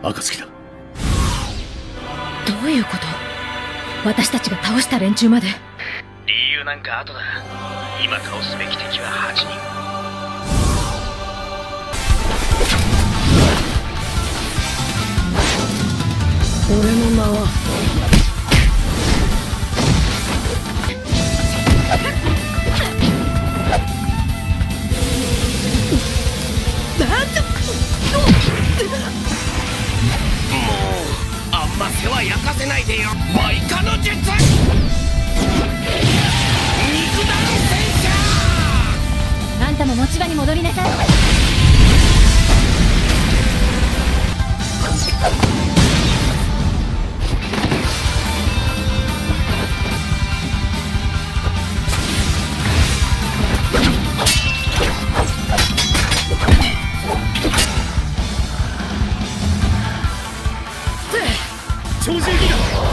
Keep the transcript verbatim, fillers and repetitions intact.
暁だ。 どういうこと？私たちが倒した連中まで。 理由なんか後だ。今倒すべき敵ははちにん。 俺の名はあんま世話焼かせないでよ。マイカの術、肉弾戦車。 あんたも持ち場に戻りなさい。 超人技だ。